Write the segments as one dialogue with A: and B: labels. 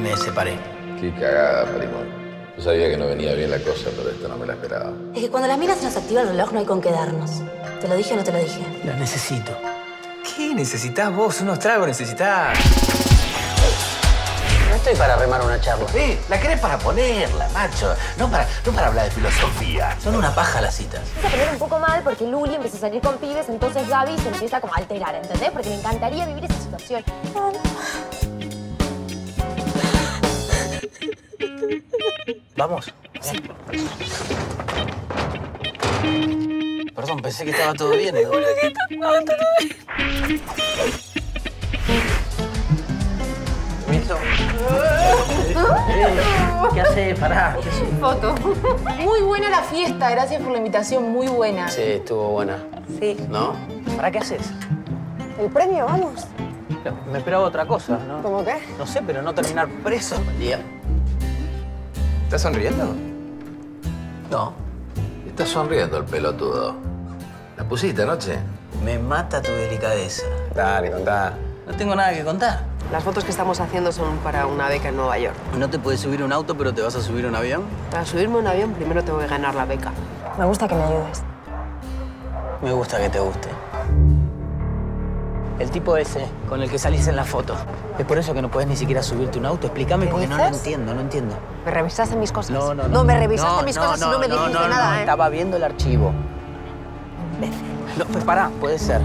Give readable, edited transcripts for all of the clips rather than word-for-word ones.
A: Me separé.
B: Qué cagada, primo. Yo sabía que no venía bien la cosa, pero esta no me la esperaba.
C: Es que cuando las minas se nos activa el reloj no hay con qué darnos. ¿Te lo dije o no te lo dije?
A: La necesito. ¿Qué necesitas vos? Unos tragos necesitas.
D: No estoy para remar una charla.
E: La querés para ponerla, macho. No para hablar de filosofía.
A: Son una paja las citas.
F: Se poner un poco mal porque Luli empieza a salir con pibes, entonces Gaby se empieza como a alterar, ¿entendés? Porque le encantaría vivir esa situación.
A: ¿Vamos? Sí. Perdón, pensé que estaba todo bien. Hola, ¿qué tal? No, todo bien. ¿Permiso? ¿Qué haces? Pará.
G: Foto. Muy buena la fiesta, gracias por la invitación, muy buena.
D: Sí, estuvo buena.
G: Sí.
D: ¿No? ¿Para qué haces?
G: ¿El premio, vamos?
D: Me esperaba otra cosa, ¿no?
G: ¿Cómo qué?
D: No sé, pero no terminar preso. Buen día.
B: ¿Estás sonriendo?
A: No.
B: Estás sonriendo el pelotudo. ¿La pusiste anoche?
A: Me mata tu delicadeza.
D: Dale, contá.
A: No tengo nada que contar.
G: Las fotos que estamos haciendo son para una beca en Nueva York.
A: No te puedes subir a un auto, pero te vas a subir a un avión.
G: Para subirme a un avión primero tengo que ganar la beca.
C: Me gusta que me ayudes.
A: Me gusta que te guste. El tipo ese con el que salís en la foto. ¿Es por eso que no puedes ni siquiera subirte a un auto? Explícame porque no lo entiendo, no entiendo.
G: ¿Me revisaste mis cosas?
A: No.
G: No, me revisaste mis cosas y no me dijiste nada, ¿eh?
A: Estaba viendo el archivo. No, pues pará, puede ser.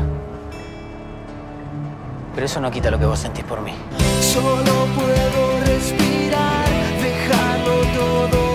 A: Pero eso no quita lo que vos sentís por mí.
H: Solo puedo respirar, dejarlo todo